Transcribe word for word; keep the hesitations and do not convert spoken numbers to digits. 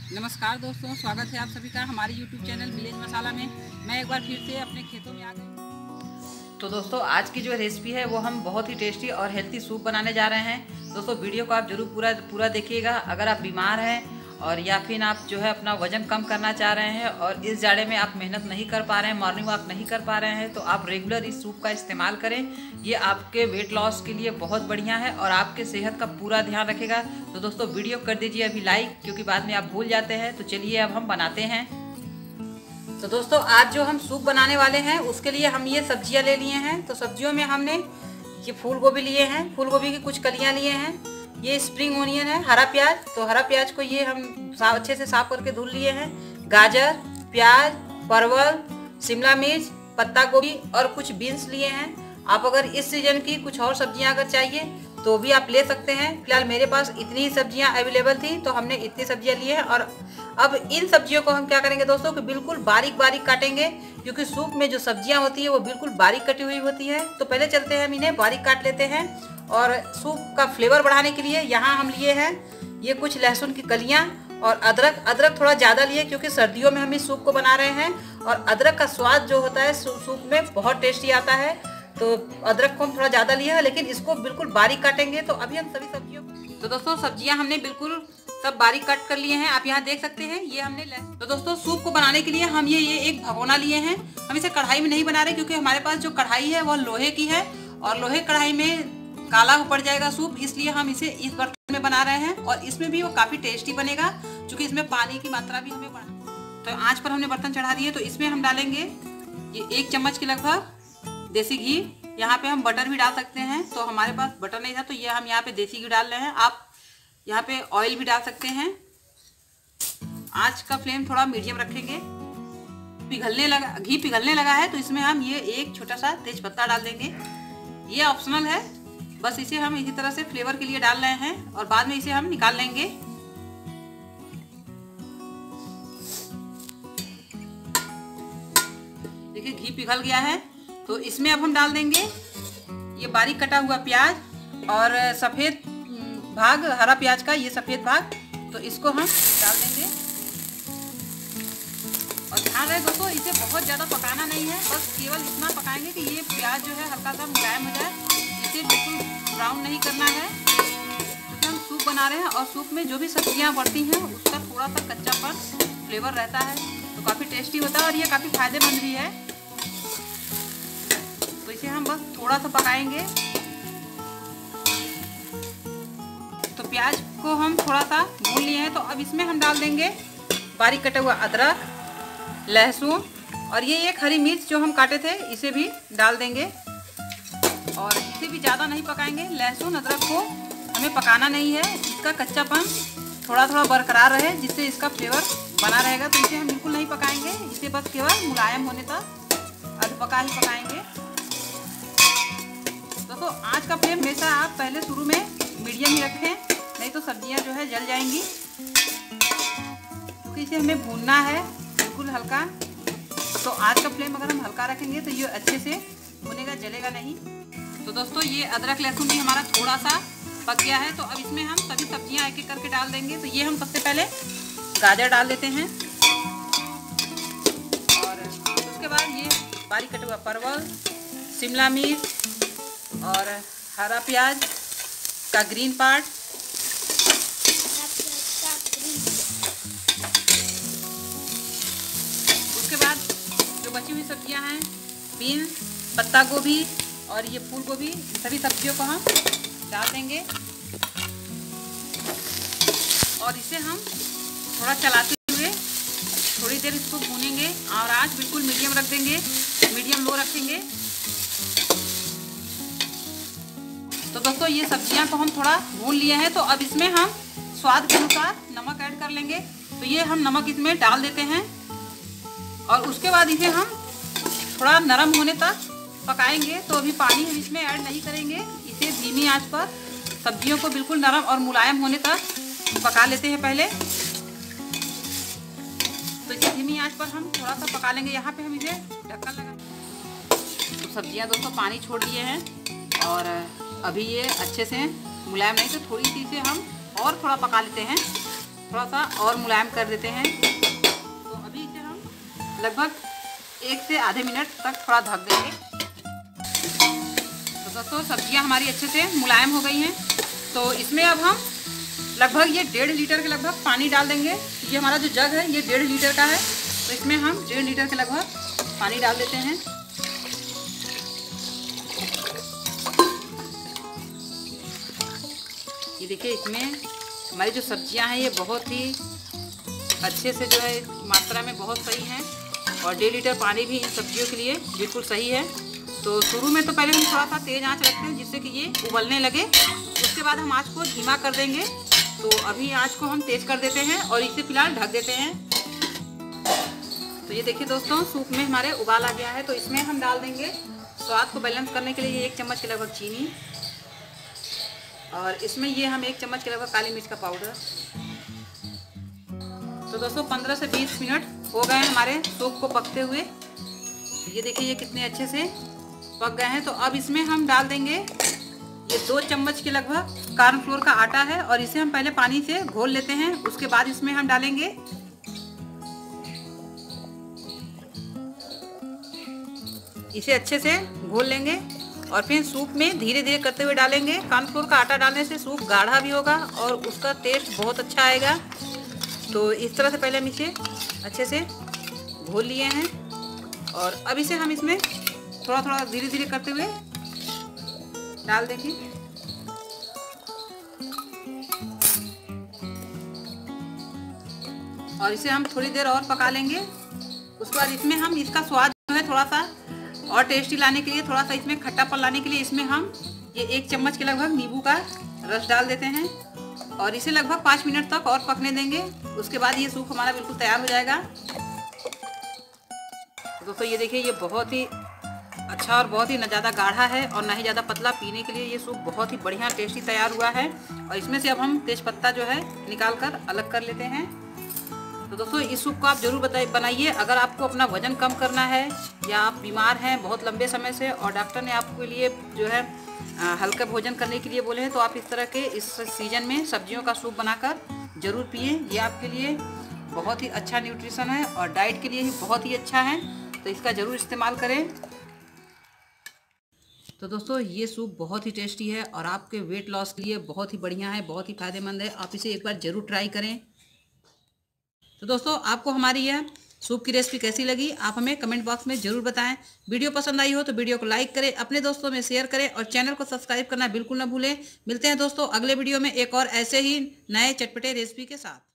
नमस्कार दोस्तों, स्वागत है आप सभी का हमारे यूट्यूब चैनल विलेज मसाला में। मैं एक बार फिर से अपने खेतों में आ गई। तो दोस्तों आज की जो रेसिपी है वो हम बहुत ही टेस्टी और हेल्थी सूप बनाने जा रहे हैं। दोस्तों वीडियो को आप जरूर पूरा पूरा देखिएगा। अगर आप बीमार हैं और या फिर आप जो है अपना वजन कम करना चाह रहे हैं और इस जाड़े में आप मेहनत नहीं कर पा रहे हैं, मॉर्निंग वॉक नहीं कर पा रहे हैं, तो आप रेगुलर इस सूप का इस्तेमाल करें। ये आपके वेट लॉस के लिए बहुत बढ़िया है और आपके सेहत का पूरा ध्यान रखेगा। तो दोस्तों वीडियो कर दीजिए अभी लाइक, क्योंकि बाद में आप भूल जाते हैं। तो चलिए अब हम बनाते हैं। तो दोस्तों आज जो हम सूप बनाने वाले हैं उसके लिए हम ये सब्जियां ले लिए हैं। तो सब्जियों में हमने ये फूल गोभी लिए हैं, फूल गोभी की कुछ कलियां लिए हैं। ये स्प्रिंग ओनियन है, हरा प्याज। तो हरा प्याज को ये हम अच्छे से साफ करके धुल लिए हैं। गाजर, प्याज, परवल, शिमला मिर्च, पत्ता गोभी और कुछ बीन्स लिए हैं। आप अगर इस सीजन की कुछ और सब्जियां अगर चाहिए तो भी आप ले सकते हैं। फिलहाल मेरे पास इतनी ही सब्जियां अवेलेबल थी तो हमने इतनी सब्जियां ली हैं। और अब इन सब्जियों को हम क्या करेंगे दोस्तों कि बिल्कुल बारीक बारीक काटेंगे, क्योंकि सूप में जो सब्जियां होती है वो बिल्कुल बारीक कटी हुई होती है। तो पहले चलते हैं हम इन्हें बारीक काट लेते हैं। और सूप का फ्लेवर बढ़ाने के लिए यहाँ हम लिए हैं ये कुछ लहसुन की कलियाँ और अदरक। अदरक थोड़ा ज़्यादा लिए क्योंकि सर्दियों में हम इस सूप को बना रहे हैं और अदरक का स्वाद जो होता है सूप में बहुत टेस्टी आता है। तो अदरक को हम थोड़ा ज़्यादा लिए हैं, लेकिन इसको बिल्कुल बारीक काटेंगे। तो अभी हम सभी सब्जियों तो दोस्तों सब्जियां हमने बिल्कुल सब बारीक काट कर लिए हैं। आप यहाँ देख सकते हैं ये हमने। तो दोस्तों सूप को बनाने के लिए हम ये ये एक भगोना लिए हैं। हम इसे कढ़ाई में नहीं बना रहे क्योंकि हमारे पास जो कढ़ाई है वह लोहे की है और लोहे कढ़ाई में काला पड़ जाएगा सूप, इसलिए हम इसे इस बर्तन में बना रहे हैं। और इसमें भी वो काफ़ी टेस्टी बनेगा क्योंकि इसमें पानी की मात्रा भी हमें बढ़ा। तो आँच पर हमने बर्तन चढ़ा दिए। तो इसमें हम डालेंगे ये एक चम्मच के लगभग देसी घी। यहाँ पे हम बटर भी डाल सकते हैं, तो हमारे पास बटर नहीं था तो ये हम यहाँ पे देसी घी डाल रहे हैं। आप यहाँ पे ऑयल भी डाल सकते हैं। आँच का फ्लेम थोड़ा मीडियम रखेंगे। पिघलने लगा घी पिघलने लगा है तो इसमें हम ये एक छोटा सा तेज पत्ता डाल देंगे। ये ऑप्शनल है, बस इसे हम इसी तरह से फ्लेवर के लिए डाल रहे हैं और बाद में इसे हम निकाल लेंगे। देखिए घी पिघल गया है तो इसमें अब हम डाल देंगे ये बारीक कटा हुआ प्याज और सफ़ेद भाग हरा प्याज का ये सफ़ेद भाग। तो इसको हम डाल देंगे और ध्यान रहे दोस्तों इसे बहुत ज़्यादा पकाना नहीं है, बस केवल इतना पकाएंगे कि ये प्याज जो है हल्का सा मुलायम हो जाए। इसे बिल्कुल ब्राउन नहीं करना है क्योंकि हम सूप बना रहे हैं और सूप में जो भी सब्जियां पड़ती हैं उसका थोड़ा सा कच्चापन फ्लेवर रहता है, तो काफ़ी टेस्टी होता है और ये काफ़ी फायदेमंद भी है। तो इसे हम बस थोड़ा सा पकाएंगे। तो प्याज को हम थोड़ा सा भून लिए हैं। तो अब इसमें हम डाल देंगे बारीक कटा हुआ अदरक, लहसुन और ये एक हरी मिर्च जो हम काटे थे इसे भी डाल देंगे। और इसे भी ज़्यादा नहीं पकाएंगे। लहसुन अदरक को हमें पकाना नहीं है, इसका कच्चापन थोड़ा थोड़ा बरकरार रहे जिससे इसका फ्लेवर बना रहेगा। तो इसे हम बिल्कुल नहीं पकाएंगे, इसे बस केवल मुलायम होने तक अध पका ही पकाएंगे। दोस्तों आँच का फ्लेम हमेशा आप पहले शुरू में मीडियम ही रखें, नहीं तो सब्जियां जो है जल जाएंगी, क्योंकि इसे हमें भूनना है बिल्कुल हल्का। तो आँच का फ्लेम अगर हम हल्का रखेंगे तो ये अच्छे से भुनेगा, जलेगा नहीं। तो दोस्तों ये अदरक लहसुन भी हमारा थोड़ा सा पक गया है। तो अब इसमें हम सभी सब्जियां एक एक करके डाल देंगे। तो ये हम सबसे पहले गाजर डाल देते हैं और उसके बाद ये बारीक कटा हुआ परवल, शिमला मिर्च और हरा प्याज का ग्रीन पार्ट, उसके बाद जो बची हुई सब्जियां हैं बीन्स, पत्ता गोभी और ये फूल गोभी, सभी सब्जियों को हम डाल देंगे और इसे हम थोड़ा चलाते हुए थोड़ी देर इसको भूनेंगे और आँच बिल्कुल मीडियम रख देंगे, मीडियम लो रखेंगे। तो दोस्तों ये सब्जियां को हम थोड़ा भून लिए हैं। तो अब इसमें हम स्वाद के अनुसार नमक ऐड कर लेंगे। तो ये हम नमक इसमें डाल देते हैं और उसके बाद इसे हम थोड़ा नरम होने तक पकाएंगे। तो अभी पानी हम इसमें ऐड नहीं करेंगे, इसे धीमी आंच पर सब्जियों को बिल्कुल नरम और मुलायम होने तक पका लेते हैं पहले। तो इसे धीमी आंच पर हम थोड़ा सा पका लेंगे। यहाँ पे हम इसे ढक्कन लगा। तो सब्जियां दोस्तों पानी छोड़ दिए हैं और अभी ये अच्छे से मुलायम नहीं, तो थोड़ी सी इसे हम और थोड़ा पका लेते हैं। थोड़ा सा और मुलायम कर देते हैं। तो अभी इसे हम लगभग एक से आधे मिनट तक थोड़ा ढक देंगे। तो दोस्तों सब्जियां हमारी अच्छे से मुलायम हो गई हैं। तो इसमें अब हम लगभग ये डेढ़ लीटर के लगभग पानी डाल देंगे। ये हमारा जो जग है ये डेढ़ लीटर का है, तो इसमें हम डेढ़ लीटर के लगभग पानी डाल देते हैं। ये देखिए इसमें हमारी जो सब्जियां हैं ये बहुत ही अच्छे से जो है मात्रा में बहुत सही हैं, और डेढ़ लीटर पानी भी इन सब्जियों के लिए बिल्कुल सही है। तो शुरू में तो पहले हम थोड़ा सा तेज़ आंच रखते हैं जिससे कि ये उबलने लगे, उसके बाद हम आंच को धीमा कर देंगे। तो अभी आंच को हम तेज़ कर देते हैं और इसे फिलहाल ढक देते हैं। तो ये देखिए दोस्तों सूप में हमारे उबाल आ गया है। तो इसमें हम डाल देंगे स्वाद को बैलेंस करने के लिए एक चम्मच के लगभग चीनी, और इसमें ये हम एक चम्मच के लगभग काली मिर्च का पाउडर। तो दोस्तों पंद्रह से बीस मिनट हो गए हैं हमारे सूप को पकते हुए। ये देखिए ये कितने अच्छे से पक गए हैं। तो अब इसमें हम डाल देंगे ये दो चम्मच के लगभग कॉर्नफ्लोर का आटा है, और इसे हम पहले पानी से घोल लेते हैं। उसके बाद इसमें हम डालेंगे इसे अच्छे से घोल लेंगे, और फिर सूप में धीरे धीरे करते हुए डालेंगे। कॉर्नफ्लोर का आटा डालने से सूप गाढ़ा भी होगा और उसका टेस्ट बहुत अच्छा आएगा। तो इस तरह से पहले हम इसे अच्छे से घोल लिए हैं, और अब इसे हम इसमें थोड़ा थोड़ा धीरे धीरे करते हुए डाल देंगे। और इसे हम थोड़ी देर और पका लेंगे। उसके बाद इसमें हम इसका स्वाद जो है थोड़ा सा और टेस्टी लाने के लिए, थोड़ा सा इसमें खट्टापन लाने के लिए इसमें हम ये एक चम्मच के लगभग नींबू का रस डाल देते हैं, और इसे लगभग पाँच मिनट तक और पकने देंगे। उसके बाद ये सूप हमारा बिल्कुल तैयार हो जाएगा। दोस्तों ये देखिए ये बहुत ही अच्छा और बहुत ही न ज़्यादा गाढ़ा है और ना ही ज़्यादा पतला। पीने के लिए ये सूप बहुत ही बढ़िया टेस्टी तैयार हुआ है। और इसमें से अब हम तेज़पत्ता जो है निकाल कर अलग कर लेते हैं। तो दोस्तों इस सूप को आप जरूर बताइए बनाइए अगर आपको अपना वजन कम करना है, या आप बीमार हैं बहुत लंबे समय से और डॉक्टर ने आपके लिए जो है हल्का भोजन करने के लिए बोले हैं, तो आप इस तरह के इस सीजन में सब्जियों का सूप बनाकर ज़रूर पिए। ये आपके लिए बहुत ही अच्छा न्यूट्रिशन है और डाइट के लिए ही बहुत ही अच्छा है, तो इसका ज़रूर इस्तेमाल करें। तो दोस्तों ये सूप बहुत ही टेस्टी है और आपके वेट लॉस के लिए बहुत ही बढ़िया है, बहुत ही फ़ायदेमंद है। आप इसे एक बार ज़रूर ट्राई करें। तो दोस्तों आपको हमारी यह सूप की रेसिपी कैसी लगी आप हमें कमेंट बॉक्स में ज़रूर बताएं। वीडियो पसंद आई हो तो वीडियो को लाइक करें, अपने दोस्तों में शेयर करें और चैनल को सब्सक्राइब करना बिल्कुल ना भूलें। मिलते हैं दोस्तों अगले वीडियो में एक और ऐसे ही नए चटपटे रेसिपी के साथ।